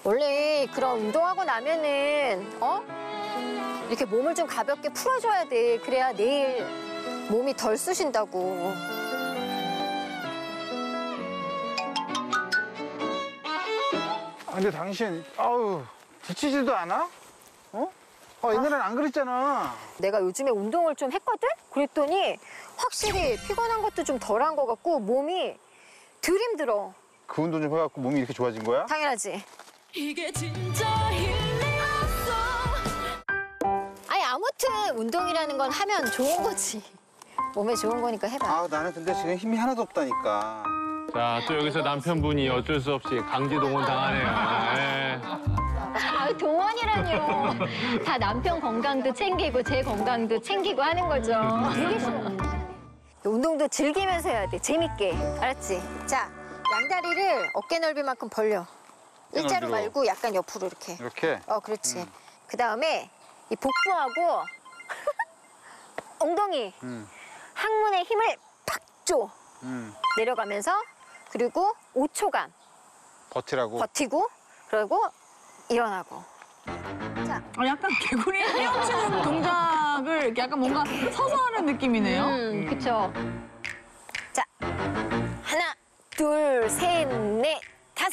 원래 그런 운동하고 나면은 이렇게 몸을 좀 가볍게 풀어줘야 돼. 그래야 내일 몸이 덜 쑤신다고. 근데 당신 지치지도 않아? 옛날엔 안 그랬잖아. 내가 요즘에 운동을 좀 했거든? 그랬더니 확실히 피곤한 것도 좀 덜한 것 같고 몸이 덜 힘들어. 그 운동 좀 해갖고 몸이 이렇게 좋아진 거야? 당연하지. 이게 진짜 힐링이었어. 아니 아무튼 운동이라는 건 하면 좋은 거지. 몸에 좋은 거니까 해봐. 나는 근데 지금 힘이 하나도 없다니까. 자, 또 여기서 남편분이 어쩔 수 없이 강제 동원 당하네요. 예. 아, 동원이라뇨. 다 남편 건강도 챙기고 제 건강도 챙기고 하는 거죠. 되게 싫어. 운동도 즐기면서 해야 돼. 재밌게. 알았지? 자, 양다리를 어깨 넓이만큼 벌려. 일자로 넓이로. 말고 약간 옆으로 이렇게. 이렇게? 그렇지. 그다음에 이 복부하고 엉덩이 항문에 힘을 팍 줘. 내려가면서 그리고 5초간 버티라고? 버티고 그리고 일어나고. 자, 약간 개구리 헤엄치는 동작을 이렇게 약간 뭔가 서서 하는 느낌이네요. 그쵸. 자, 하나, 둘, 셋, 넷, 다섯.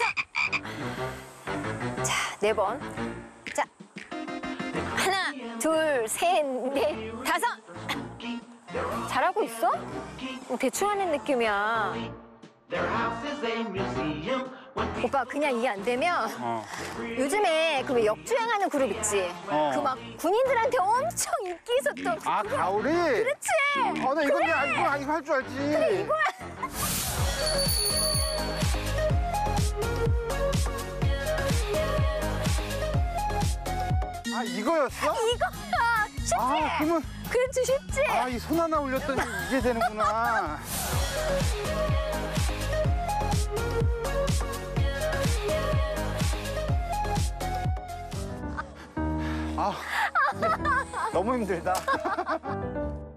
자, 4번. 자, 하나, 둘, 셋, 넷, 다섯. 잘하고 있어? 대충 하는 느낌이야. 오빠 그냥 이해 안 되면 요즘에 그 왜 역주행하는 그룹 있지? 그 막 군인들한테 엄청 인기 있었던 그 그룹. 가오리? 그렇지. 나 이거 그래. 이거 할 줄 알지. 그래 이거야. 이거였어? 이거야. 쉽지? 그러면 그렇지 쉽지? 이 손 하나 올렸더니 이게 되는구나. 너무 힘들다.